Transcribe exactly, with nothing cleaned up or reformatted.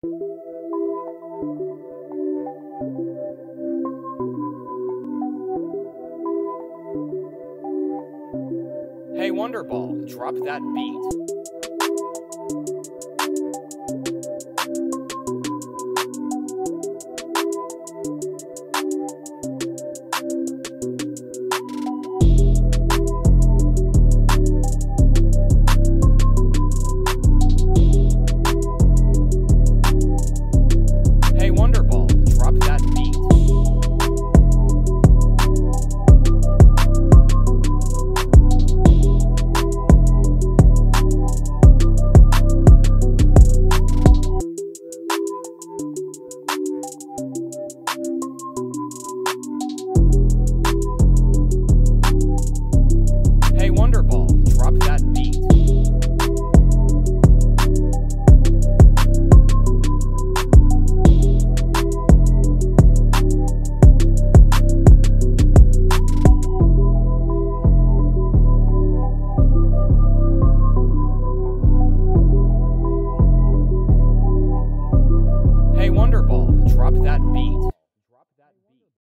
Hey Wonderball, drop that beat. Hey Wonderball, drop that beat. Hey Wonderball, drop that beat. Hey Wonderball, drop that